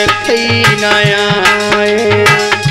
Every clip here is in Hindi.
जखई न आए।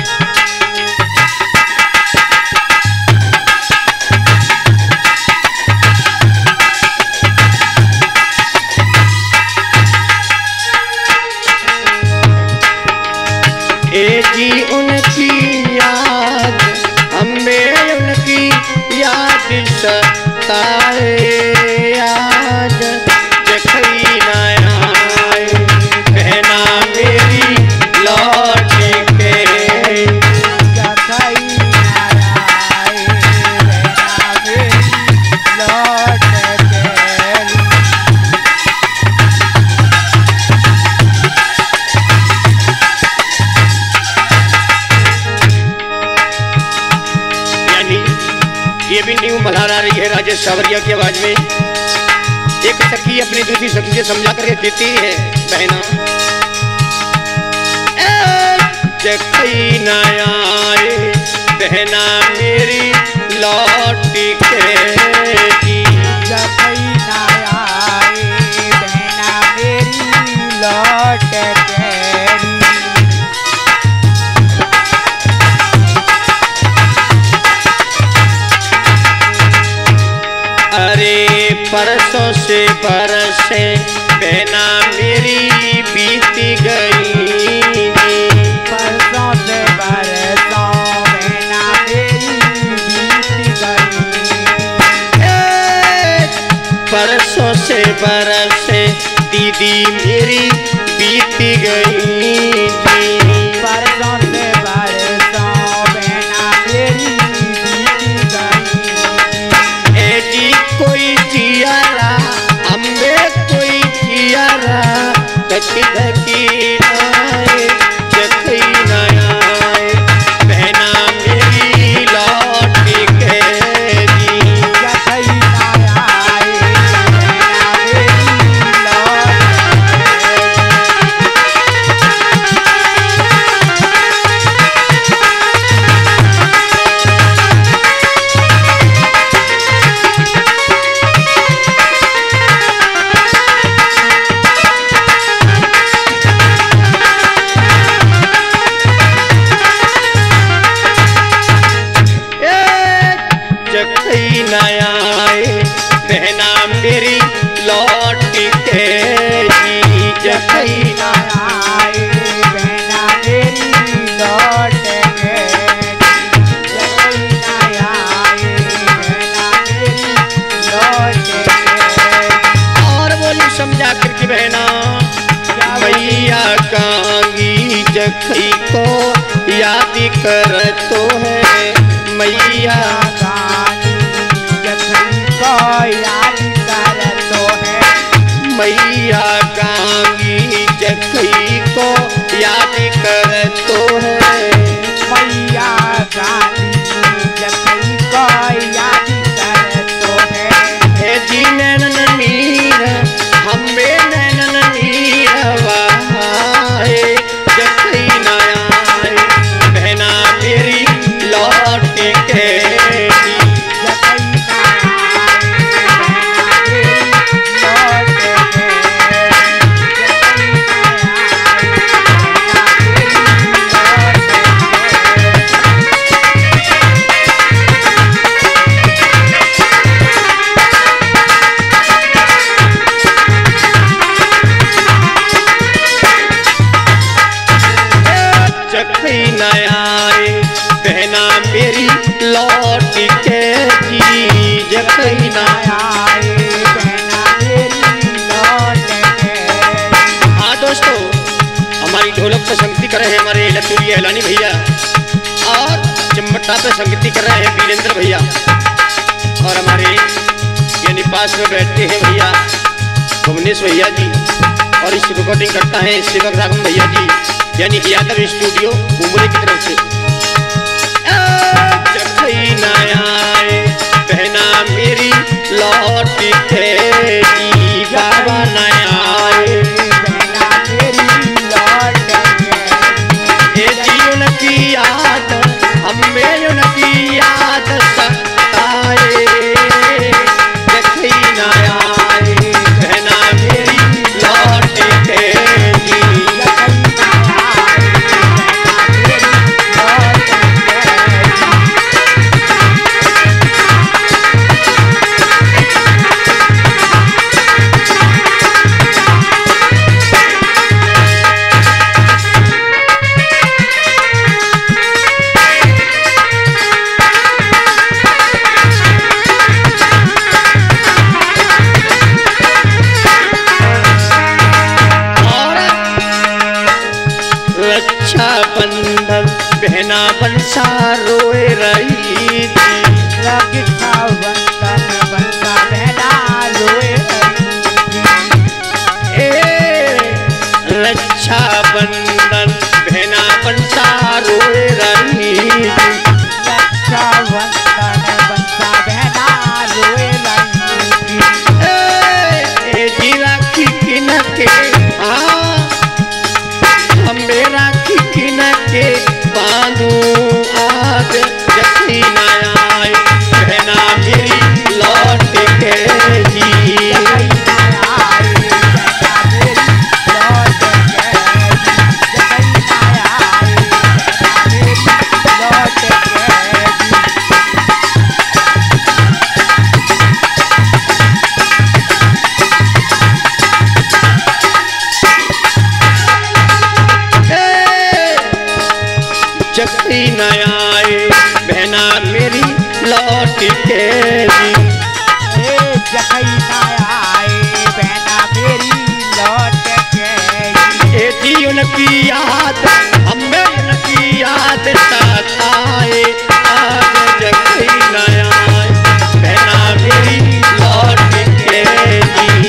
ए जी उनकी याद हमें उनकी याद सताए, याद जखई न आए बहना मेरी लौट के, जखई न आए बहना मेरी लौट के। ये भी न्यू मल्हार आ रही है राजेश सावरिया की आवाज में। एक सखी अपनी दूसरी सखी से समझा करके देती है, बहना जखई न आए बहना मेरी लौट के, जखई न आए बहना मेरी लौट के। अरे परसों से बरसे बहना मेरी बीती गई, परसों से बरसों बहना मेरी बीती गई। परसों से बरसे दीदी मेरी बीती गई, परसों से बरसों बहना मेरी बीती गई। ए जी कोई जियारा अम्बे कोई जियारा धकी धकी आए जखई न आए बहना मेरी लौट के, जखई न आए बहना मेरी लौट जखई न आए बहना मेरी लौट के, जखई न आए बहना मेरी लौट के, जखई न आए बहना मेरी लौट के। और बोली समझा करके बहना मैया कांगी जखई को याद कर तो है, मैया जखई को याद कर तो है, मैया कांगी जखई को याद कर तो है, मैया जखई को याद कर तो है। हे जी नैनन नीर हमें नैनन नीर वहाए जखई न आए बहना मेरी लौट के, जखई न आए बहना मेरी लौट के, जखई न आए बहना मेरी लौट के। जखई न आए बहना मेरी लौट के। हाँ दोस्तों, हमारी ढोलक पे संगति कर रहे हैं हमारे लतूरी एलानी भैया, और चिमटा पे संगति कर रहे हैं वीरेंद्र भैया, और हमारे यानी पास में बैठते हैं भैया भुवनेश भैया जी, और इस रिकॉर्डिंग करता है सेवक राघव भैया जी, यानी यादव स्टूडियो उमरे की तरफ से। जखई न आए बहना मेरी लौट के, बाबा न आए बहना मेरी लौट के। जीवन की याद हमें उनकी याद सताए, जखई न आए बहना मेरी लौट के। बहना बंसा रोए रही थी। रक्षाबंधन बंसा बहना रोए रक्षा बंधन बहना बंसा रोए रही थी। रक्षाबंधन बंसा बहना रोए रही थी। राखी किन के हमें राखी किन के बांधू आज जखी न आए बहना मेरी लौट के जी। जखी न आए बहना मेरी लौट के जी। जखी न आए बहना मेरी लौट के जी। उनकी याद हमें उनकी याद सताए आज जखी न आए बहना मेरी लौट के जी।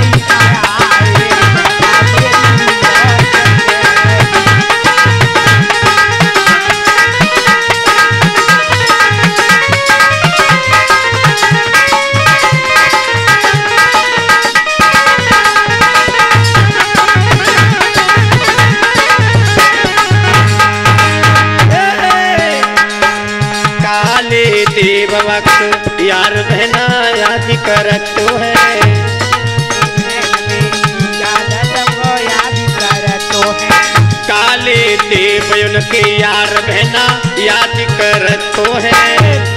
देव वक्त यार बहना याद करत तो है। काले देव उनके यार बहना याद करत तो है।